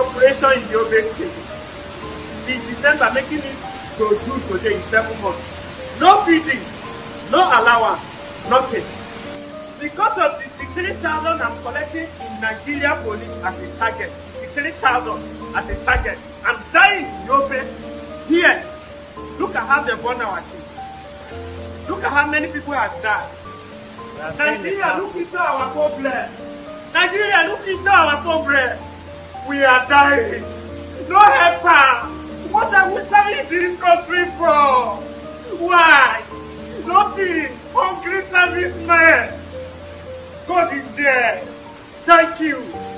operation in Yobe State. Since December, making it to June today in 7 months. No feeding, no allowance, nothing. Because of the 3,000 I'm collecting in Nigeria police as a target, 3,000 as a target, I'm dying in Yobe here. Look at how they burn our kids. Look at how many people have died. Nigeria, look into our problem. Nigeria, look into our problem. We are dying. No helper. What are we serving this country for? Why? Nothing. Hungry servicemen. God is there. Thank you.